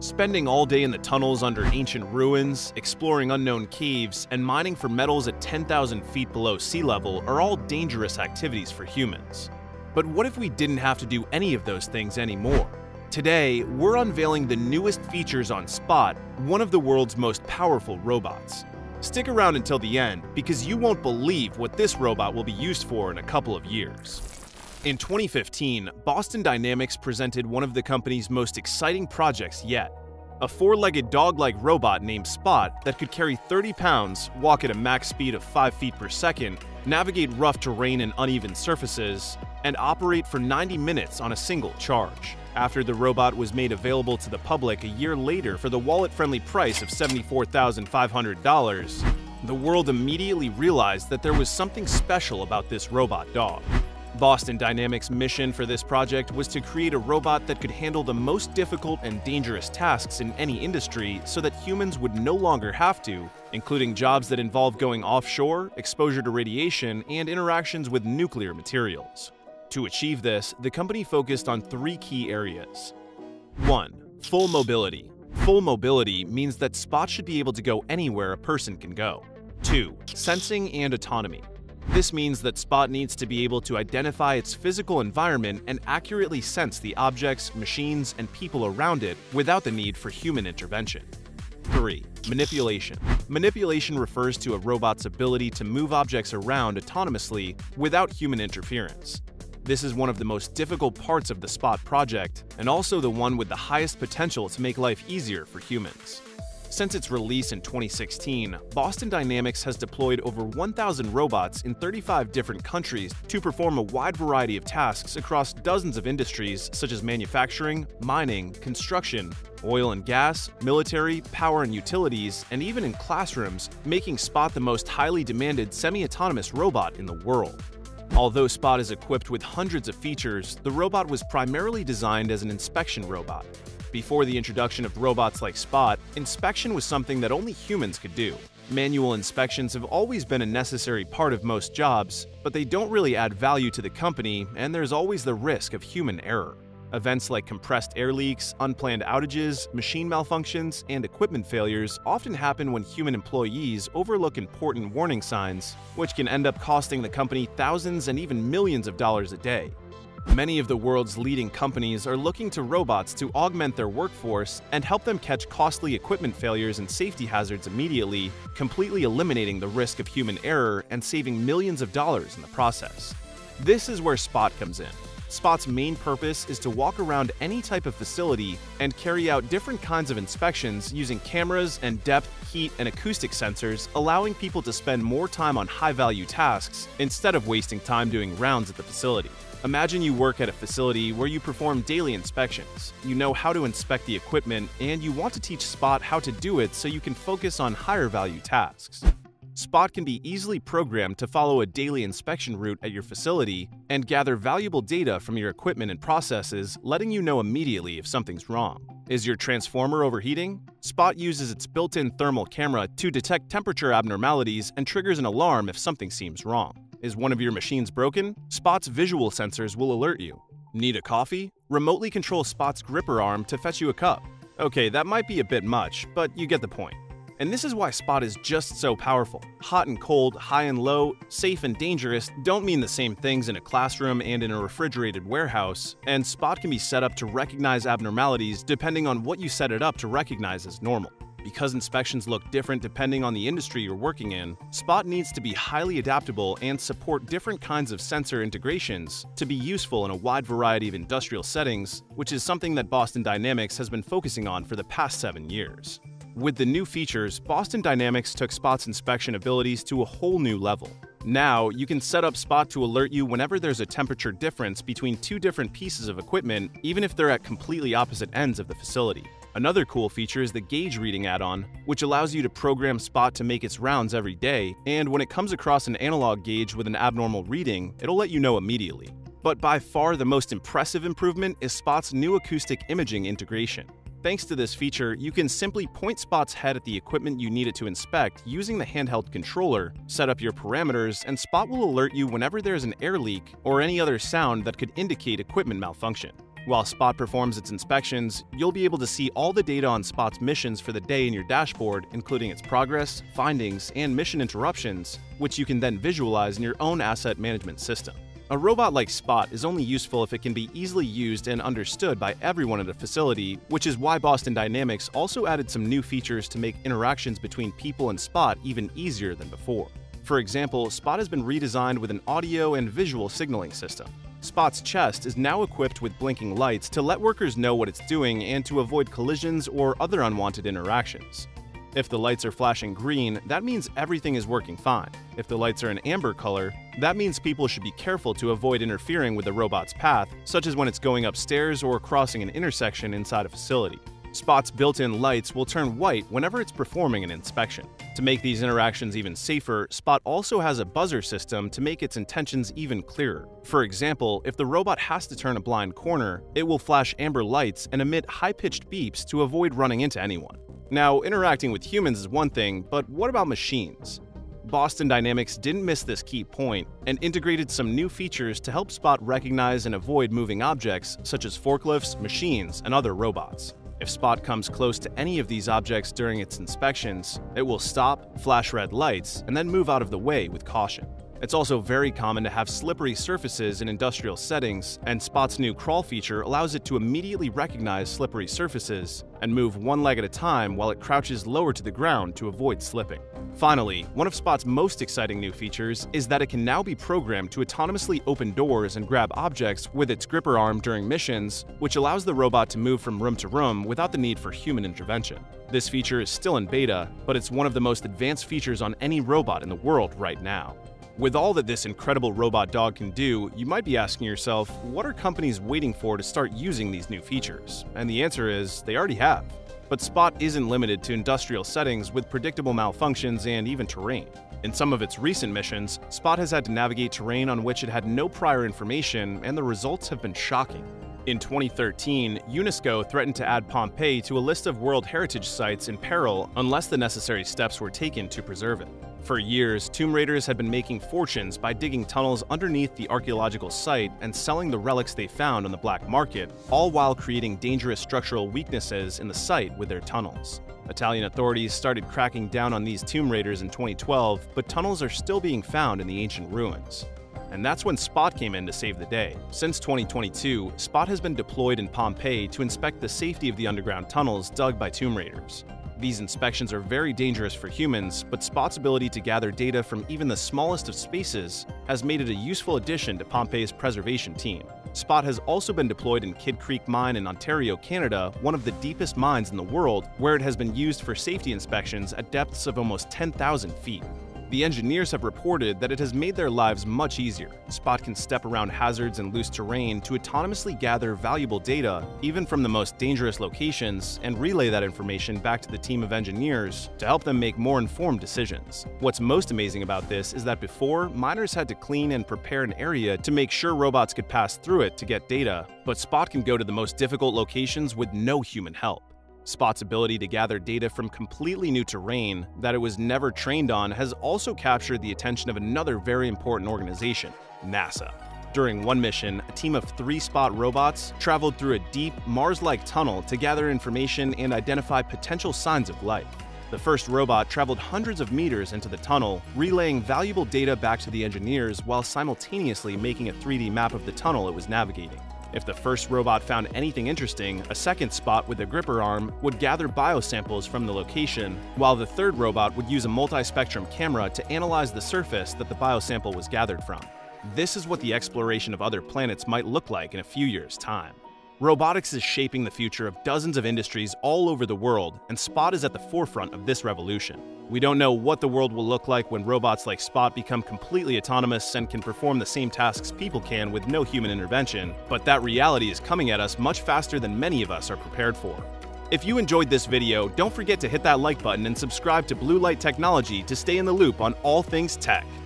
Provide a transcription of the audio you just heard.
Spending all day in the tunnels under ancient ruins, exploring unknown caves, and mining for metals at 10,000 feet below sea level are all dangerous activities for humans. But what if we didn't have to do any of those things anymore? Today, we're unveiling the newest features on Spot, one of the world's most powerful robots. Stick around until the end, because you won't believe what this robot will be used for in a couple of years. In 2015, Boston Dynamics presented one of the company's most exciting projects yet. A four-legged dog-like robot named Spot that could carry 30 pounds, walk at a max speed of 5 feet per second, navigate rough terrain and uneven surfaces, and operate for 90 minutes on a single charge. After the robot was made available to the public a year later for the wallet-friendly price of $74,500, the world immediately realized that there was something special about this robot dog. Boston Dynamics' mission for this project was to create a robot that could handle the most difficult and dangerous tasks in any industry so that humans would no longer have to, including jobs that involve going offshore, exposure to radiation, and interactions with nuclear materials. To achieve this, the company focused on three key areas. 1. Full mobility. Full mobility means that Spot should be able to go anywhere a person can go. 2. Sensing and autonomy. This means that Spot needs to be able to identify its physical environment and accurately sense the objects, machines, and people around it without the need for human intervention. 3. Manipulation. Manipulation refers to a robot's ability to move objects around autonomously without human interference. This is one of the most difficult parts of the Spot project, and also the one with the highest potential to make life easier for humans. Since its release in 2016, Boston Dynamics has deployed over 1,000 robots in 35 different countries to perform a wide variety of tasks across dozens of industries such as manufacturing, mining, construction, oil and gas, military, power and utilities, and even in classrooms, making Spot the most highly demanded semi-autonomous robot in the world. Although Spot is equipped with hundreds of features, the robot was primarily designed as an inspection robot. Before the introduction of robots like Spot, inspection was something that only humans could do. Manual inspections have always been a necessary part of most jobs, but they don't really add value to the company, and there's always the risk of human error. Events like compressed air leaks, unplanned outages, machine malfunctions, and equipment failures often happen when human employees overlook important warning signs, which can end up costing the company thousands and even millions of dollars a day. Many of the world's leading companies are looking to robots to augment their workforce and help them catch costly equipment failures and safety hazards immediately, completely eliminating the risk of human error and saving millions of dollars in the process. This is where Spot comes in. Spot's main purpose is to walk around any type of facility and carry out different kinds of inspections using cameras and depth, heat, and acoustic sensors, allowing people to spend more time on high-value tasks instead of wasting time doing rounds at the facility. Imagine you work at a facility where you perform daily inspections. You know how to inspect the equipment, and you want to teach Spot how to do it so you can focus on higher-value tasks. Spot can be easily programmed to follow a daily inspection route at your facility and gather valuable data from your equipment and processes, letting you know immediately if something's wrong. Is your transformer overheating? Spot uses its built-in thermal camera to detect temperature abnormalities and triggers an alarm if something seems wrong. Is one of your machines broken? Spot's visual sensors will alert you. Need a coffee? Remotely control Spot's gripper arm to fetch you a cup. Okay, that might be a bit much, but you get the point. And this is why Spot is just so powerful. Hot and cold, high and low, safe and dangerous don't mean the same things in a classroom and in a refrigerated warehouse, and Spot can be set up to recognize abnormalities depending on what you set it up to recognize as normal. Because inspections look different depending on the industry you're working in, Spot needs to be highly adaptable and support different kinds of sensor integrations to be useful in a wide variety of industrial settings, which is something that Boston Dynamics has been focusing on for the past 7 years. With the new features, Boston Dynamics took Spot's inspection abilities to a whole new level. Now, you can set up Spot to alert you whenever there's a temperature difference between two different pieces of equipment, even if they're at completely opposite ends of the facility. Another cool feature is the gauge reading add-on, which allows you to program Spot to make its rounds every day, and when it comes across an analog gauge with an abnormal reading, it'll let you know immediately. But by far the most impressive improvement is Spot's new acoustic imaging integration. Thanks to this feature, you can simply point Spot's head at the equipment you need it to inspect using the handheld controller, set up your parameters, and Spot will alert you whenever there's an air leak or any other sound that could indicate equipment malfunction. While Spot performs its inspections, you'll be able to see all the data on Spot's missions for the day in your dashboard, including its progress, findings, and mission interruptions, which you can then visualize in your own asset management system. A robot like Spot is only useful if it can be easily used and understood by everyone at a facility, which is why Boston Dynamics also added some new features to make interactions between people and Spot even easier than before. For example, Spot has been redesigned with an audio and visual signaling system. Spot's chest is now equipped with blinking lights to let workers know what it's doing and to avoid collisions or other unwanted interactions. If the lights are flashing green, that means everything is working fine. If the lights are an amber color, that means people should be careful to avoid interfering with the robot's path, such as when it's going upstairs or crossing an intersection inside a facility. Spot's built-in lights will turn white whenever it's performing an inspection. To make these interactions even safer, Spot also has a buzzer system to make its intentions even clearer. For example, if the robot has to turn a blind corner, it will flash amber lights and emit high-pitched beeps to avoid running into anyone. Now, interacting with humans is one thing, but what about machines? Boston Dynamics didn't miss this key point and integrated some new features to help Spot recognize and avoid moving objects such as forklifts, machines, and other robots. If Spot comes close to any of these objects during its inspections, it will stop, flash red lights, and then move out of the way with caution. It's also very common to have slippery surfaces in industrial settings, and Spot's new crawl feature allows it to immediately recognize slippery surfaces and move one leg at a time while it crouches lower to the ground to avoid slipping. Finally, one of Spot's most exciting new features is that it can now be programmed to autonomously open doors and grab objects with its gripper arm during missions, which allows the robot to move from room to room without the need for human intervention. This feature is still in beta, but it's one of the most advanced features on any robot in the world right now. With all that this incredible robot dog can do, you might be asking yourself, what are companies waiting for to start using these new features? And the answer is, they already have. But Spot isn't limited to industrial settings with predictable malfunctions and even terrain. In some of its recent missions, Spot has had to navigate terrain on which it had no prior information, and the results have been shocking. In 2013, UNESCO threatened to add Pompeii to a list of World Heritage Sites in peril unless the necessary steps were taken to preserve it. For years, tomb raiders had been making fortunes by digging tunnels underneath the archaeological site and selling the relics they found on the black market, all while creating dangerous structural weaknesses in the site with their tunnels. Italian authorities started cracking down on these tomb raiders in 2012, but tunnels are still being found in the ancient ruins. And that's when Spot came in to save the day. Since 2022, Spot has been deployed in Pompeii to inspect the safety of the underground tunnels dug by tomb raiders. These inspections are very dangerous for humans, but Spot's ability to gather data from even the smallest of spaces has made it a useful addition to Pompeii's preservation team. Spot has also been deployed in Kidd Creek Mine in Ontario, Canada, one of the deepest mines in the world, where it has been used for safety inspections at depths of almost 10,000 feet. The engineers have reported that it has made their lives much easier. Spot can step around hazards and loose terrain to autonomously gather valuable data, even from the most dangerous locations, and relay that information back to the team of engineers to help them make more informed decisions. What's most amazing about this is that before, miners had to clean and prepare an area to make sure robots could pass through it to get data, but Spot can go to the most difficult locations with no human help. Spot's ability to gather data from completely new terrain that it was never trained on has also captured the attention of another very important organization, NASA. During one mission, a team of 3 Spot robots traveled through a deep, Mars-like tunnel to gather information and identify potential signs of life. The first robot traveled hundreds of meters into the tunnel, relaying valuable data back to the engineers while simultaneously making a 3D map of the tunnel it was navigating. If the first robot found anything interesting, a second Spot with a gripper arm would gather biosamples from the location, while the third robot would use a multi-spectrum camera to analyze the surface that the biosample was gathered from. This is what the exploration of other planets might look like in a few years' time. Robotics is shaping the future of dozens of industries all over the world, and Spot is at the forefront of this revolution. We don't know what the world will look like when robots like Spot become completely autonomous and can perform the same tasks people can with no human intervention, but that reality is coming at us much faster than many of us are prepared for. If you enjoyed this video, don't forget to hit that like button and subscribe to Blue Light Technology to stay in the loop on all things tech.